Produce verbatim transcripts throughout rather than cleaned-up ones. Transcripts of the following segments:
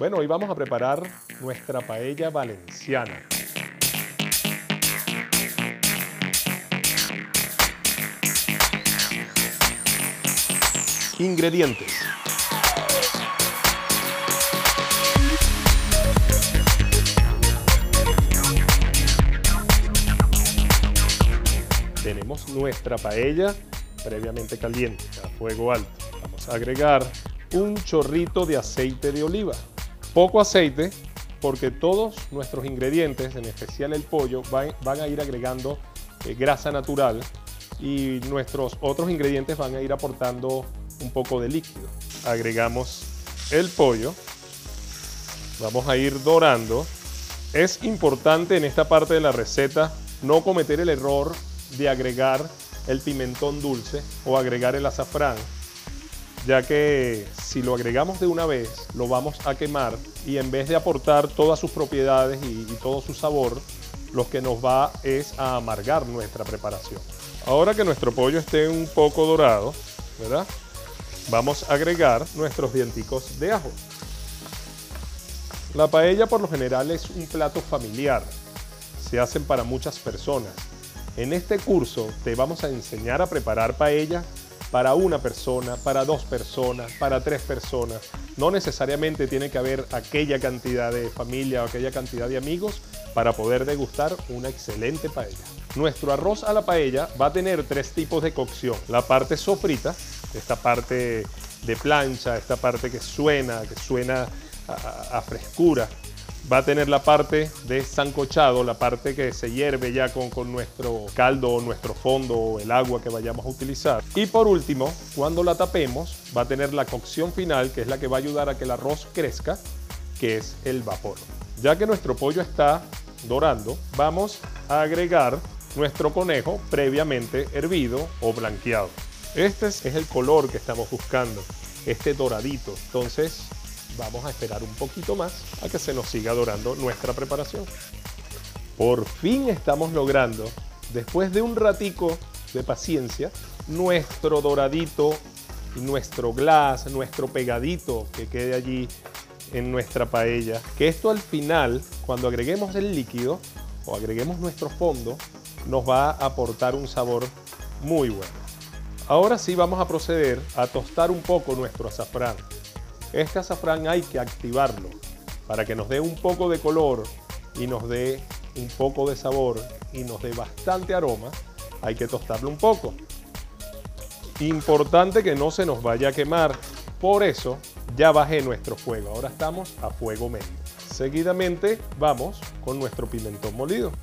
Bueno, hoy vamos a preparar nuestra paella valenciana. Ingredientes. Tenemos nuestra paella previamente caliente, a fuego alto. Vamos a agregar un chorrito de aceite de oliva. Poco aceite, porque todos nuestros ingredientes, en especial el pollo, van, van a ir agregando eh, grasa natural y nuestros otros ingredientes van a ir aportando un poco de líquido. Agregamos el pollo. Vamos a ir dorando. Es importante en esta parte de la receta no cometer el error de agregar el pimentón dulce o agregar el azafrán, ya que si lo agregamos de una vez lo vamos a quemar y en vez de aportar todas sus propiedades y, y todo su sabor, lo que nos va es a amargar nuestra preparación. Ahora que nuestro pollo esté un poco dorado, ¿verdad?, vamos a agregar nuestros dienticos de ajo. La paella por lo general es un plato familiar, se hacen para muchas personas. En este curso te vamos a enseñar a preparar paella para una persona, para dos personas, para tres personas. No necesariamente tiene que haber aquella cantidad de familia o aquella cantidad de amigos para poder degustar una excelente paella. Nuestro arroz a la paella va a tener tres tipos de cocción. La parte sofrita, esta parte de plancha, esta parte que suena, que suena a, a frescura. Va a tener la parte de sancochado, la parte que se hierve ya con, con nuestro caldo o nuestro fondo o el agua que vayamos a utilizar. Y por último, cuando la tapemos, va a tener la cocción final, que es la que va a ayudar a que el arroz crezca, que es el vapor. Ya que nuestro pollo está dorando, vamos a agregar nuestro conejo previamente hervido o blanqueado. Este es el color que estamos buscando, este doradito. Entonces, vamos a esperar un poquito más a que se nos siga dorando nuestra preparación. Por fin estamos logrando, después de un ratico de paciencia, nuestro doradito y nuestro glass, nuestro pegadito que quede allí en nuestra paella. Que esto al final, cuando agreguemos el líquido o agreguemos nuestro fondo, nos va a aportar un sabor muy bueno. Ahora sí vamos a proceder a tostar un poco nuestro azafrán. Este azafrán hay que activarlo para que nos dé un poco de color y nos dé un poco de sabor y nos dé bastante aroma. Hay que tostarlo un poco. Importante que no se nos vaya a quemar. Por eso ya bajé nuestro fuego. Ahora estamos a fuego medio. Seguidamente vamos con nuestro pimentón molido.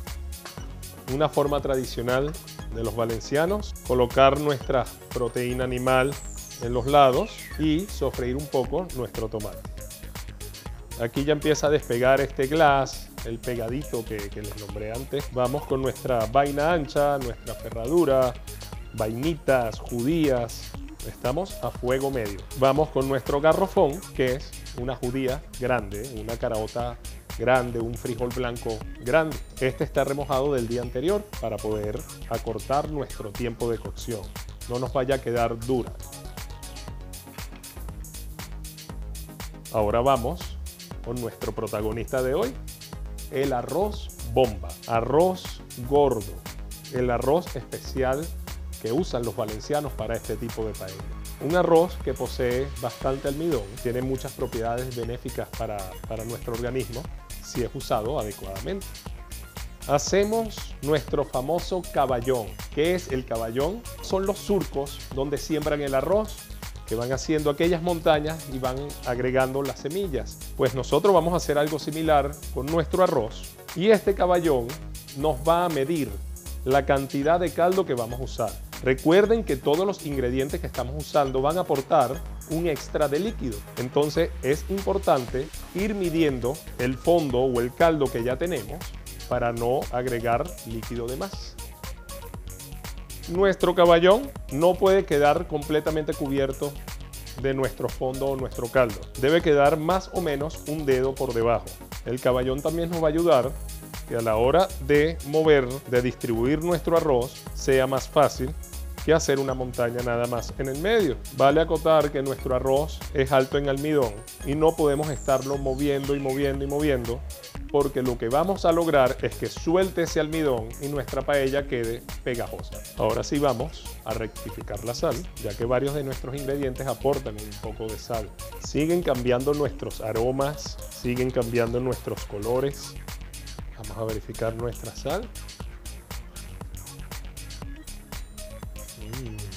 Una forma tradicional de los valencianos, colocar nuestra proteína animal en los lados y sofreír un poco nuestro tomate. Aquí ya empieza a despegar este glass, el pegadito que, que les nombré antes. Vamos con nuestra vaina ancha, nuestra ferradura, vainitas, judías. Estamos a fuego medio. Vamos con nuestro garrofón, que es una judía grande, una caraota grande, un frijol blanco grande. Este está remojado del día anterior para poder acortar nuestro tiempo de cocción. No nos vaya a quedar dura. Ahora vamos con nuestro protagonista de hoy, el arroz bomba, arroz gordo, el arroz especial que usan los valencianos para este tipo de paella. Un arroz que posee bastante almidón, tiene muchas propiedades benéficas para, para nuestro organismo si es usado adecuadamente. Hacemos nuestro famoso caballón. ¿Qué es el caballón? Son los surcos donde siembran el arroz, que van haciendo aquellas montañas y van agregando las semillas. Pues nosotros vamos a hacer algo similar con nuestro arroz y este caballón nos va a medir la cantidad de caldo que vamos a usar. Recuerden que todos los ingredientes que estamos usando van a aportar un extra de líquido. Entonces es importante ir midiendo el fondo o el caldo que ya tenemos para no agregar líquido de más. Nuestro caballón no puede quedar completamente cubierto de nuestro fondo o nuestro caldo. Debe quedar más o menos un dedo por debajo. El caballón también nos va a ayudar que a la hora de mover, de distribuir nuestro arroz, sea más fácil y hacer una montaña nada más en el medio. Vale acotar que nuestro arroz es alto en almidón y no podemos estarlo moviendo y moviendo y moviendo, porque lo que vamos a lograr es que suelte ese almidón y nuestra paella quede pegajosa. Ahora sí vamos a rectificar la sal, ya que varios de nuestros ingredientes aportan un poco de sal. Siguen cambiando nuestros aromas, siguen cambiando nuestros colores. Vamos a verificar nuestra sal. Mm.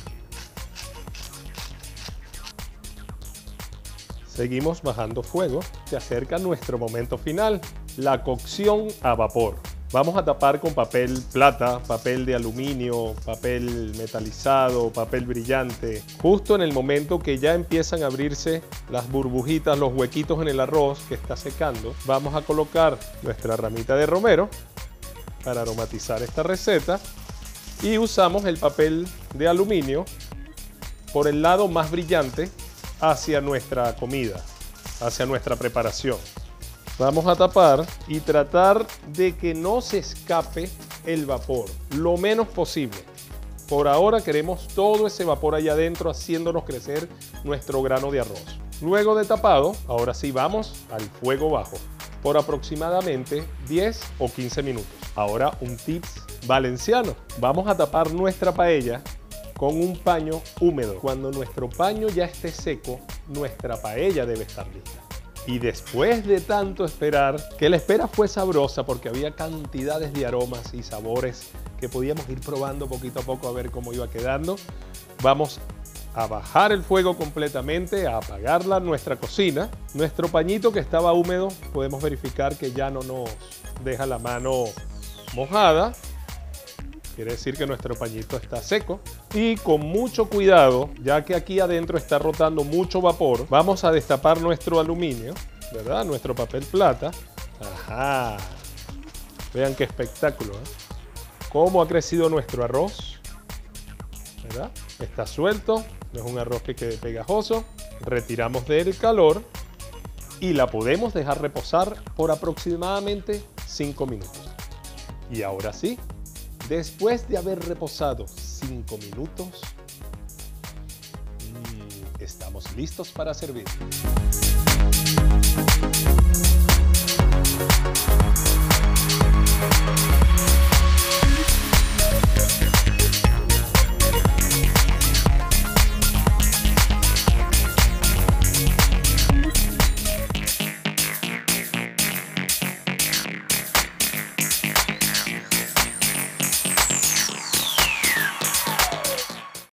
Seguimos bajando fuego. Se acerca nuestro momento final, la cocción a vapor. Vamos a tapar con papel plata, papel de aluminio, papel metalizado, papel brillante. Justo en el momento que ya empiezan a abrirse las burbujitas, los huequitos en el arroz que está secando, vamos a colocar nuestra ramita de romero para aromatizar esta receta y usamos el papel de aluminio por el lado más brillante hacia nuestra comida, hacia nuestra preparación. Vamos a tapar y tratar de que no se escape el vapor, lo menos posible. Por ahora queremos todo ese vapor allá adentro haciéndonos crecer nuestro grano de arroz. Luego de tapado, ahora sí vamos al fuego bajo por aproximadamente diez o quince minutos. Ahora un tips valenciano. Vamos a tapar nuestra paella con un paño húmedo. Cuando nuestro paño ya esté seco, nuestra paella debe estar lista. Y después de tanto esperar, que la espera fue sabrosa porque había cantidades de aromas y sabores que podíamos ir probando poquito a poco a ver cómo iba quedando, vamos a bajar el fuego completamente, a apagarla nuestra cocina. Nuestro pañito que estaba húmedo, podemos verificar que ya no nos deja la mano mojada. Quiere decir que nuestro pañito está seco. Y con mucho cuidado, ya que aquí adentro está rotando mucho vapor, vamos a destapar nuestro aluminio, ¿verdad? Nuestro papel plata. Ajá. Vean qué espectáculo, ¿eh? Cómo ha crecido nuestro arroz, ¿verdad? Está suelto, no es un arroz que quede pegajoso. Retiramos del calor y la podemos dejar reposar por aproximadamente cinco minutos. Y ahora sí, después de haber reposado cinco minutos, mmm, estamos listos para servir.